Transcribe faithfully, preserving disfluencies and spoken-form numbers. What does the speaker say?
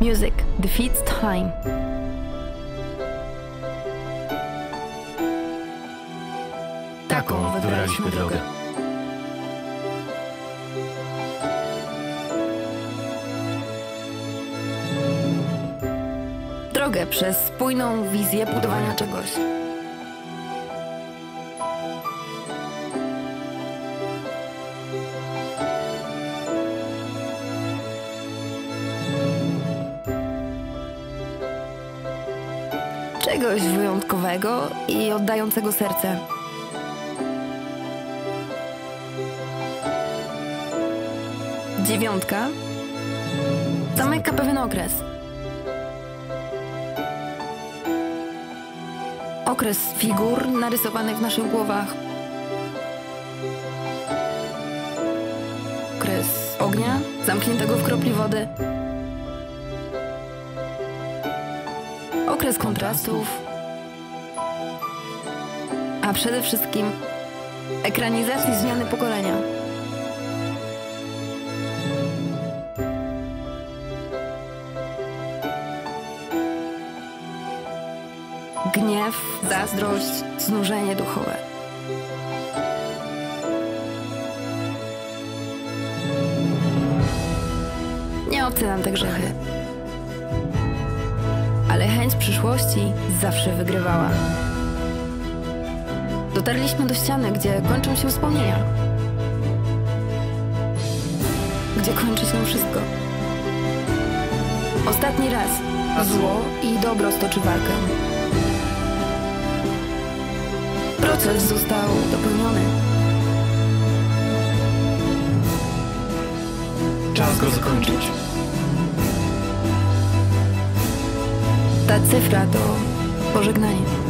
Music defeats time. Taką wybraliśmy drogę. Drogę przez spójną wizję budowania czegoś. Czegoś wyjątkowego i oddającego serce. Dziewiątka zamyka pewien okres. Okres figur narysowanych w naszych głowach. Okres ognia zamkniętego w kropli wody. Okres kontrastów. A przede wszystkim ekranizacji zmiany pokolenia. Gniew, zazdrość, znużenie duchowe. Nie obce nam te grzechy. Ale chęć przyszłości zawsze wygrywała. Dotarliśmy do ściany, gdzie kończą się wspomnienia. Gdzie kończy się wszystko. Ostatni raz zło i dobro stoczy walkę. Proces został dopełniony. Czas go zakończyć. Ta cyfra to pożegnanie.